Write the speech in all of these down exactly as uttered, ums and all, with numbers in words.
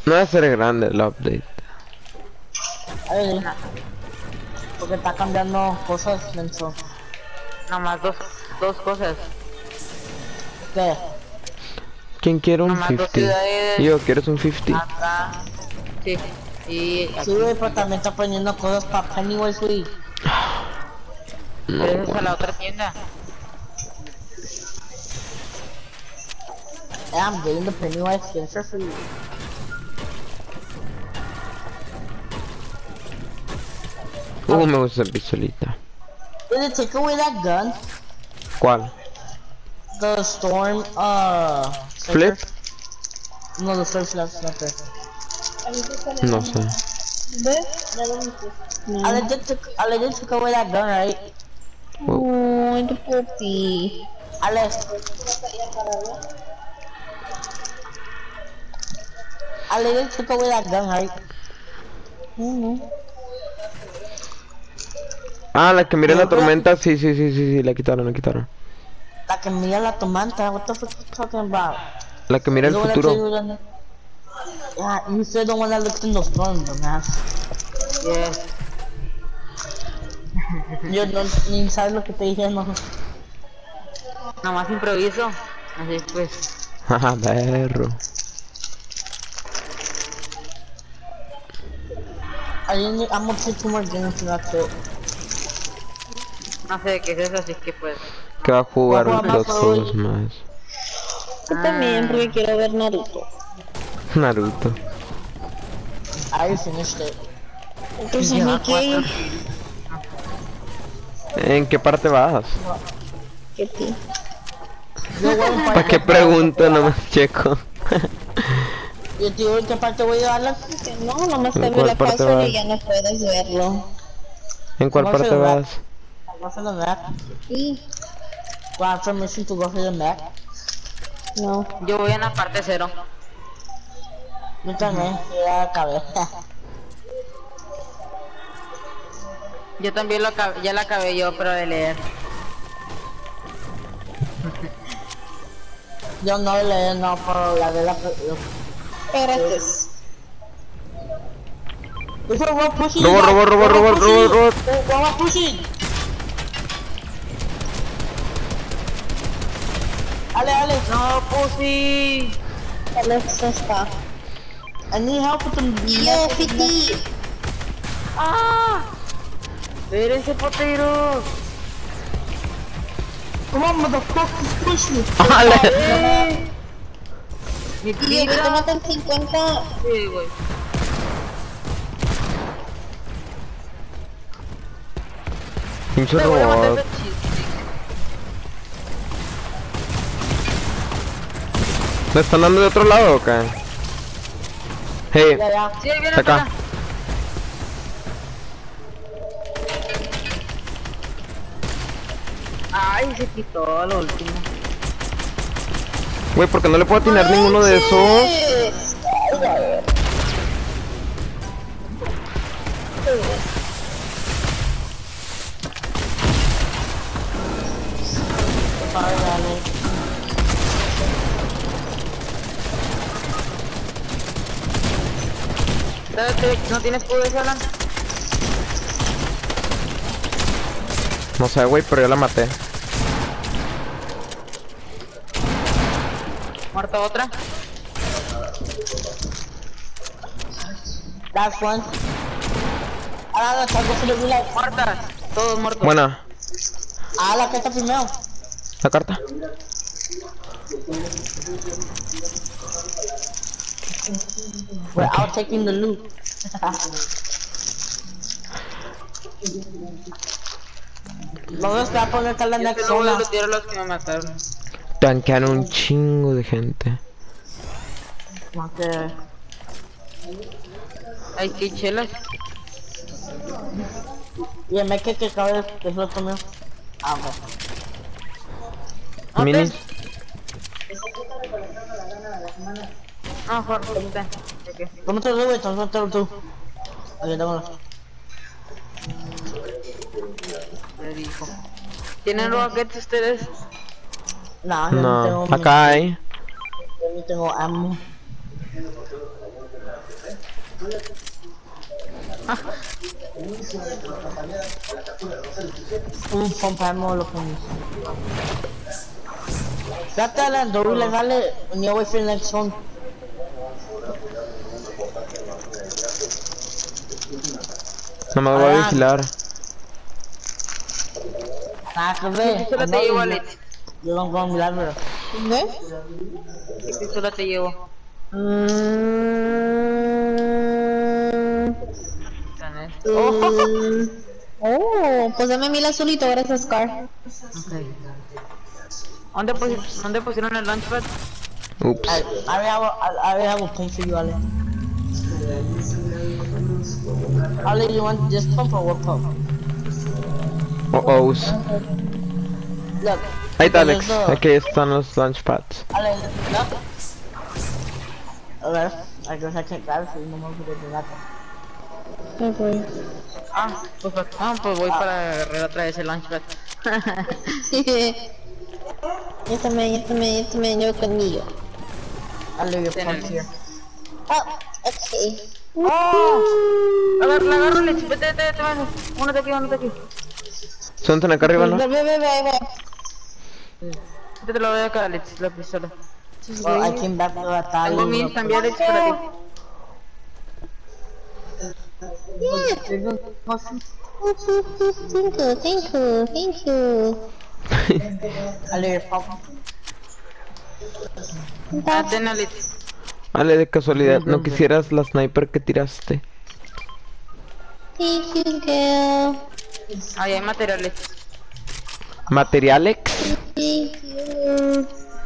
No va a ser grande el update. Ay, porque está cambiando cosas dentro. Nomás dos, dos cosas. ¿Qué? ¿Quién quiere un Nomás dos cincuenta? ciudades. Yo, ¿quieres un cincuenta? Acá. Sí. Y aquí. Sí, güey, pero también está poniendo cosas para Pennywise, güey. No, Pero esa es a bueno. la otra tienda. Yeah, I'm getting the Pennywise skin for free. Uh, me gusta esa pistolita. Did it take away that gun? ¿Cuál? The storm, uh... ¿Flip? No, the storm flash sniper. No sé. I legit took, I legit took away that gun, right? Oh, the puppy. Alex. I legit took away that gun, right? Mm-hmm. Ah, la que mira la tormenta, sí, sí, sí, sí, sí, la quitaron, la quitaron. La que mira la tomanta, what the fuck are you talking about? La que mira el The one that futuro. you were- Yeah, you said the one that looks in the storm, dumbass. Yes. Yo no, ni sabes lo que te dije, no. Nomás improviso. Así pues. Haha, perro. I didn't, I'm gonna play two more games and that's it. No sé de qué es eso, así que pues. Que va a jugar Voy a jugar dos más juegos hoy. más. Yo también, porque quiero ver Naruto. Naruto. I already finished it. Entonces, ¿y qué? ¿En qué parte vas? ¿Qué ti? Yo voy en ¿Para qué pregunto? Nomás checo. Yo te digo en qué parte voy a darla. No, nomás ¿En te veo cuál la parte casa vas? y ya no puedes verlo. ¿En cuál No parte sé, vas? Go for the map. Sí, Do I have permission to go for the map? no. Yo voy en la parte cero. Yo también, ya acabé. Yo también lo acabé, ya la acabé yo, pero de leer. Yo no leí, no, pero la de la... Espérate. Eso va pushing. Robo, robo, robo, robo, robo, robo. Va pushing. Ale, Ale. No, pussy. Alexa está. I need help with the... Yo, Fiti. ¡Ah! Espérense, poteros. Come on, motherfuckers, push me. ¡Ale! Mi Y yo que te vida. matan cincuenta. Sí, güey. Pinche Te voy a matar robot. de chiste. ¿Me están dando de otro lado o qué? Hey, Ya, ya. Sí, ahí viene Acá. acá. Ay, se quitó lo último. güey, ¿por qué no le puedo atinar ninguno de esos? Sorry, Ale. Espérate, ¿no tienes poder, Alan? No sé, güey, pero yo la maté. Muerta otra. Last one. Ah, la salgo for the real. Muertas. Todos muertos. Buena. Ah, la que está primero. La carta. We're out taking the loot. Vamos a poner acá la Yo next solo voy a zona. lootear a los que me mataron. Tanquean un chingo de gente. Okay. Ay, qué chelas. Y el meque que acaba de que lo comió. Ah, ok. ¿Dónde? Minis. No, Jorge, ahorita. ¿De qué? Tómate tú, güey, tómate tú. Aquí tengo. Le dijo. ¿Tienen rockets ustedes? No, yo no No, tengo. acá hay. Yo no tengo ammo. Un fantasma lo pones. Trata de las dos ilegales, ni voy a hacer la acción. No me voy a vigilar. Nada que ver. Solo te llevo, Alex. Yo no puedo mirar, pero. ¿Qué? Sí, solo te llevo. Mm, Oh. oh, pues dame a mí la azulito, gracias, Scar. Okay. ¿Dónde, pusi ¿Dónde pusieron el launchpad? Ups. I, I have I, I have a pump for you, Ale. Ale, you want this pump or what pump? Oh, oh. Look. Ahí está, Alex. there's the- Aquí están los launchpads. Ale, look. A ver, I guess I can't grab it for you no more because there's nothing. Me voy. Ah, pues, ah, pues voy para agarrar otra vez el launchpad. Yo también, yo también, yo también, yo conmigo. Ale, your Ten pump's el- here. Oh, ok. ¡Oh! Agar la agarro, Alex. Vete, vete, vete, vete. Uno de aquí, uno de aquí. Son acá arriba, ¿no? Ve, ve, ve, ve, ve. Vete, te lo voy acá, Alex, la pistola. Well, I came back to that time. Tengo mis también, Alex, para ti. Thank you, thank you, thank you. Ale, your pump. Ah, ten, Alex. Ale, de casualidad, ¿no quisieras la sniper que tiraste? Thank you, girl. Ahí hay materiales. ¿Materialex? Thank you.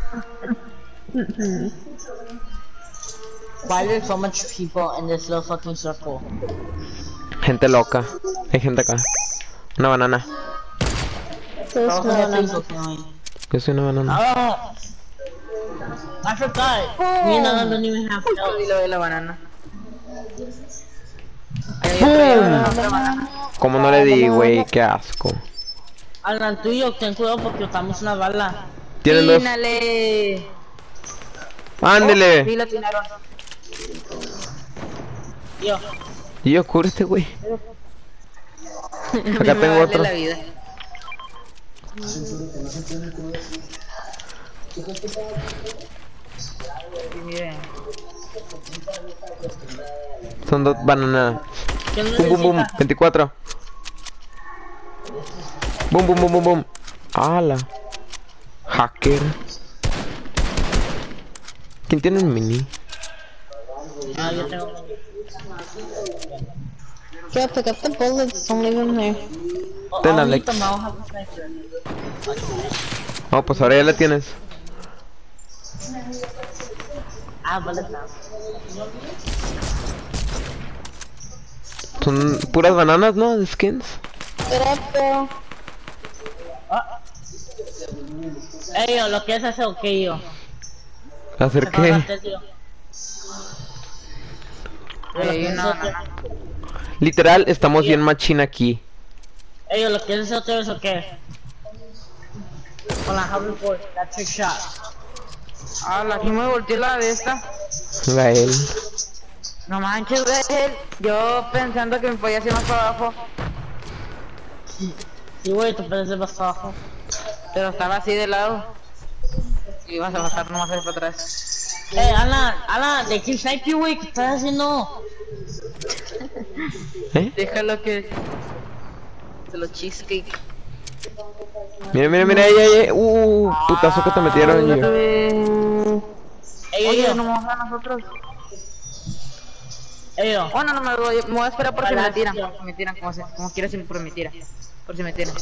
Why there's so much people in this little fucking circle? Gente loca. Hay gente acá. Una banana. So Todos small, son no. feeling. Yo soy una banana. Oh! I forgot. Me and Alan don't even have no. Y lo de la banana. Ahí hay otra, ahí hay otra banana. Como no le di, güey, qué asco. Alan, tú y yo, ten cuidado porque estamos una bala. Tienen dos. ¡Tínale! Sí, ¡Ándele! la tiraron. Yo. Y yo, cúbrete, güey. A Acá mí me tengo vale otro. la vida. Y miren. Son dos bananas. ¿Quién Boom, boom, boom. necesita? veinticuatro. Boom, boom, boom, boom, boom. ¡Hala! Hacker. ¿Quién tiene un mini? Ah, yo tengo. Yo pick up the bullets, don't leave them there. Oh, Ten, I'll Alex. need them, I'll have a sniper. Oh, pues ahora ya la tienes. Ah, bullets now. Son puras bananas, ¿no? De skins. Pero, Ey, yo, lo que es ese, ok, yo. ¿Hacer Se paga qué? antes, yo. Ahí hay una banana. Literal, estamos bien machina aquí. Ey, yo, lo que es ese otro es ok. Con la hoverboard, that trick shot. Ah, la que me volteó la de esta. La él. No manches, güey. Yo pensando que me podía hacer más para abajo. Sí, güey, te puedes ir más abajo. Pero estaba así de lado. Y ibas a bajar nomás ahí para atrás. Ey, Alan, Alan, de que snipe you, güey, ¿qué estás haciendo? ¿Eh? Déjalo que... Se lo cheesecake. Mira, mira, mira, ahí, ahí, ahí. Uh, putazo que te metieron, yo. Ey, ey, Oye, yo. no vamos a nosotros. Ey, yo. Bueno, no me voy, me voy a esperar por si me Ojalá, tiran. tío. Por si me tiran, como, se, como quiera siempre me tiran. Por si me tiran.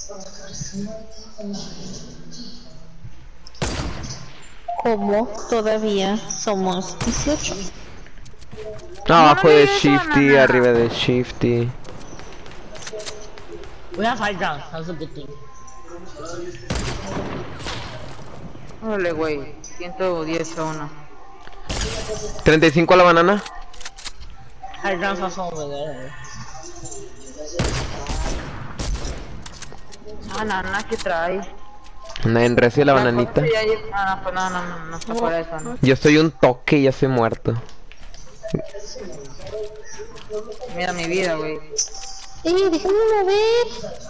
¿cómo todavía somos dieciocho? Abajo no de le des Shifty, banana. arriba de Shifty. We have high ground, that's a good thing. Órale, güey. ciento diez a uno. treinta y cinco a la banana. High ground's also over there. Banana que trae. Una en recio la bananita. Ya lle- Ah, no, pues no, no, no, no está fuera de eso, ¿no? Yo soy un toque y ya estoy muerto. Mira mi vida, güey. Eh, déjame mover.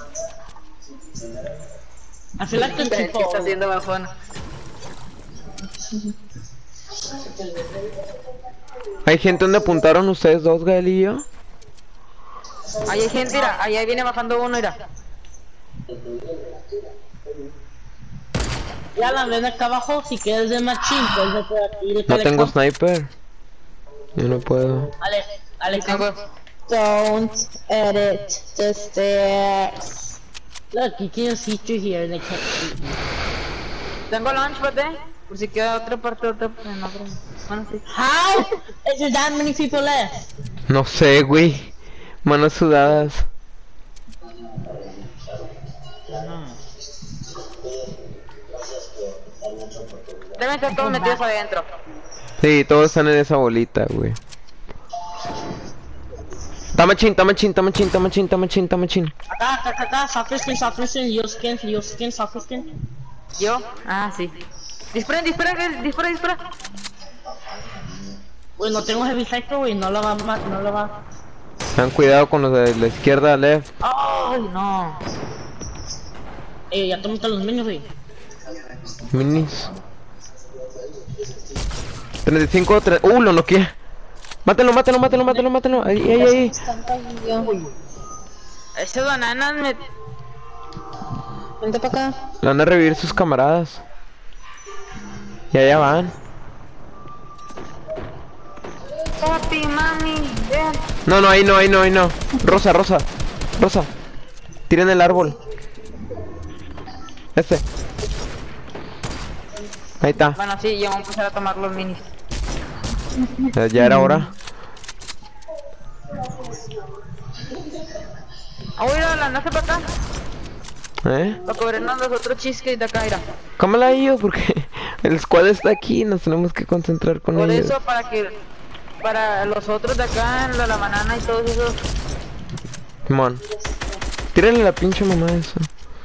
I feel like there's ¿Qué people. está haciendo bajón? ¿Hay gente donde apuntaron ustedes dos, Gael y yo? Ahí hay gente, mira. Ahí, ahí viene bajando uno, mira. Ya la ven acá abajo, si quieres de machín, pues de por aquí. No tengo sniper. Yo no puedo. Alex, Alex, Tengo. Don't edit the stairs. look, you can see through here and they can't see you. Tengo launchpad, eh. Por si queda otra parte, otra. No, pero. Bueno, sí. How is there that many people left? No sé, güey. Manos sudadas. Deben estar todos metidos adentro. Sí, todos están en esa bolita, güey. Tamachin, tamachin, tamachin, tamachin, tamachin, tamachin. Acá, acá, acá, acá, soft skin, soft skin, yo skin, yo skin, soft skin. ¿Yo? Ah, sí. Disparen, dispara, Gael, dispara, dispara. Güey, no tengo heavy sniper, güey, no lo va a ma- no lo va. Ten cuidado con los de la izquierda, left. Ay, no. Eh, ya te metan los minions, güey. Minis. treinta y cinco, tre... Uh, lo noqueé. Mátalo, mátalo, mátalo, mátalo, mátalo. Ahí, ahí, ahí. Están cayendo. Esas bananas me... Vente para acá. Lo van a revivir sus camaradas. Y allá van. Papi, mami, ven. No, no, ahí no, ahí no, ahí no. Rosa, rosa. Rosa. Tiren el árbol. Este. Ahí está. Bueno, sí, ya vamos a empezar a tomar los minis. Ya, ya era hora. Ah, mira, la nace para acá. ¿Eh? Para cubrirnos los otros cheesecakes de acá, mira. ¿Cómo la he ido? Porque el squad está aquí. Nos tenemos que concentrar con Por ellos. eso, para que... Para los otros de acá, la, la banana y todos esos... Simón. Tírale la pinche mamá a eso.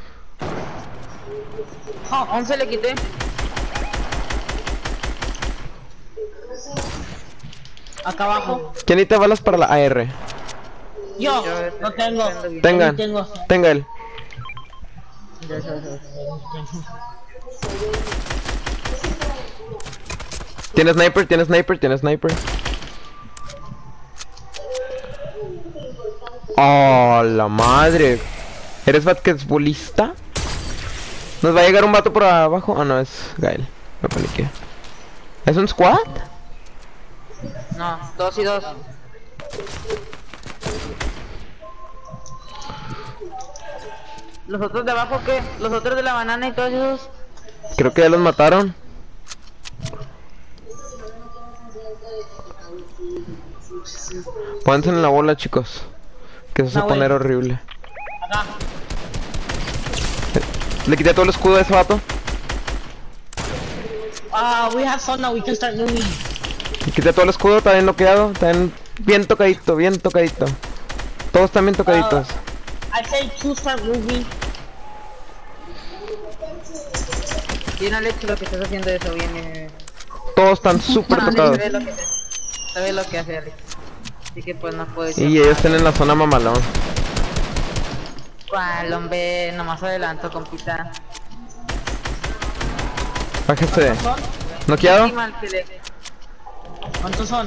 Oh, once le quité. Acá abajo. ¿Quién necesita balas para la A R? Yo, no tengo. Tengan. No tengo. Tenga él. ¿Tiene sniper? ¿Tiene sniper? ¿Tiene sniper? Oh, la madre. ¿Eres basquetbolista? ¿Nos va a llegar un vato por abajo? Ah, no, es Gael. Me paniqué. ¿Es un squad? No, dos y dos. ¿Los otros de abajo qué? ¿Los otros de la banana y todos esos? Creo que ya los mataron. Pónganse en la bola, chicos. Que eso se va a No, poner güey. horrible. Acá. Le quité todo el escudo a ese vato. Ah, we have fun now, we can start moving. Le quité todo el escudo, está bien noqueado. Está bien, bien tocadito, bien tocadito. Todos están bien tocaditos. I say to start moving. Bien, Alex, lo que estás haciendo eso, bien, bien, bien. Todos están súper Alex, tocados. sabe lo que hace. Sabe lo que hace, Alex. Así que pues no puede ser. Y ellos están en la zona mamalón. ¿Cuál, hombre? Nomás adelanto, compita. Bájese. ¿Son? ¿Noqueado? Qué mal que le- ¿Cuántos son?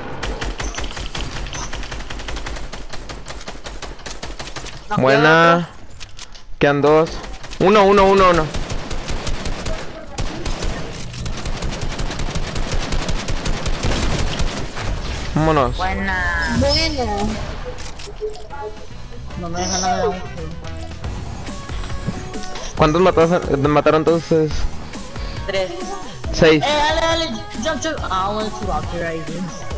No queda Buena. Quedan dos. Uno, uno, uno, uno. Vámonos. otro. Buena. Bueno. No me dejan nada aún. ¿Cuántos mataron, mataron entonces? Tres. Seis. Eh, dale, dale, jump, jump. Ah, I wanted to rock your right here.